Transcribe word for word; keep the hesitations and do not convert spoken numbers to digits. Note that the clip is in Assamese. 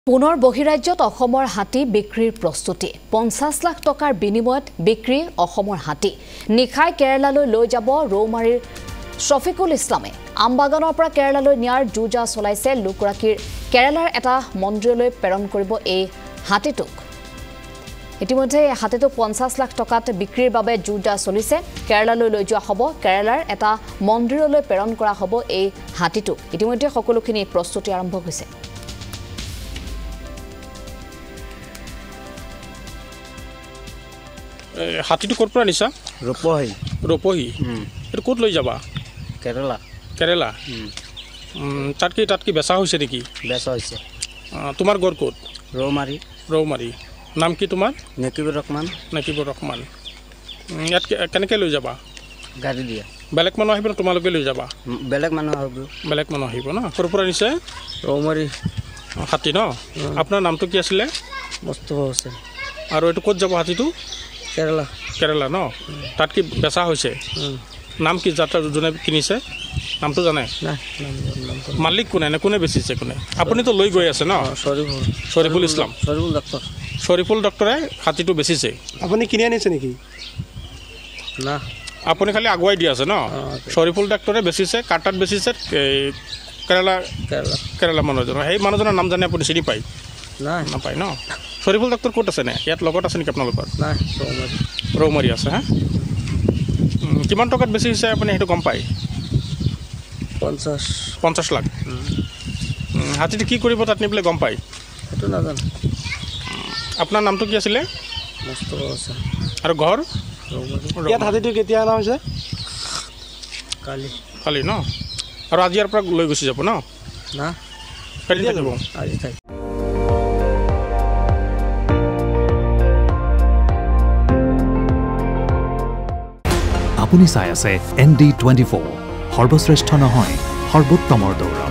পুনৰ বহিৰাজ্যত অসমৰ হাতী বিক্ৰীৰ প্ৰস্তুতি পঞ্চাশ লাখ টকাৰ বিনিময়ত বিক্ৰী অসমৰ হাতী নিখাই কেৰালালৈ লৈ যাব ৰৌমাৰীৰ শফিকুল ইছলামে আমবাগানৰ পৰা কেৰালালৈ নিয়াৰ জুজা চলাইছে লোকৰাকীৰ কেৰালাৰ এটা মন্দিৰলৈ প্ৰেৰণ কৰিব এই হাতীটোক ইতিমধ্যে হাতীটো পঞ্চাশ লাখ টকাত বিক্ৰীৰ বাবে জুজা চলিছে কেৰালালৈ লৈ যোৱা হ'ব কেৰালাৰ এটা মন্দিৰলৈ প্ৰেৰণ কৰা হ'ব এই হাতীটোক ইতিমধ্যে সকলোখিনি প্ৰস্তুতি আৰম্ভ হৈছে হাতীটো ক'ৰ পৰা নিছা ৰূপহী ৰূপহী এইটো ক'ত লৈ যাবা কেৰালা কেৰালা তাত কি তাত কি বেচা হৈছে নেকি বেচা হৈছে তোমাৰ ঘৰ ক'ত ৰৌমাৰী ৰৌমাৰী নাম কি তোমাৰ নকিবুৰ ৰহমান নকিবুৰ ৰহমান ইয়াত কেনেকৈ লৈ যাবা গাড়ী দিয়া বেলেগ মানুহ আহিব তোমালোকে লৈ যাবা বেলেগ মানুহ আহিব বেলেগ মানুহ আহিব ন ক'ৰ পৰা নিছে ৰৌমাৰী হাতী ন আপোনাৰ নামটো কি আছিলে মুস্তফা হুছেইন আৰু এইটো ক'ত যাব হাতীটো কেৰালা কেৰালা ন তাত কি বেচা হৈছে নাম কি যাত্ৰা যোনে কিনিছে নামটো জানে মালিক কোনে নে কোনে বেচিছে কোনে আপুনিতো লৈ গৈ আছে ন শৰীফুল শৰীফুল ইছলাম শৰীফুল ডক্টৰ শৰীফুল ডক্টৰে হাতীটো বেচিছে আপুনি কিনি আনিছে নেকি না আপুনি খালি আগুৱাই দি আছে ন শৰীফুল ডক্টৰে বেচিছে কাটাত বেচিছে কেৰালা কেৰালা কেৰালা মানুহজনৰ সেই মানুহজনৰ নাম জানে আপুনি চিনি পায় নাই নাপায় ন শৰীফুল ডক্টৰ ক'ত আছে নে ইয়াত লগত আছে নেকি আপোনালোকৰ নাই ৰৌমাৰী ৰৌমাৰী আছে হা কিমান টকাত বেছি হৈছে আপুনি সেইটো গম পায় পঞ্চাছ পঞ্চাছ লাখ হাতীটো কি কৰিব তাত নি পেলাই গম পায় সেইটো নাজানো আপোনাৰ নামটো কি আছিলে মুস্তফা হুছেইন আৰু ঘৰ ইয়াত হাতীটো কেতিয়া অনা হৈছে কালি কালি ন আৰু আজি ইয়াৰ পৰা লৈ গুচি যাব ন না কালি থাকিব আজি থাকি আপুনি চাই আছে এন ডি টুৱেণ্টি ফ'ৰ সৰ্বশ্ৰেষ্ঠ নহয় সৰ্বোত্তমৰ দৌৰ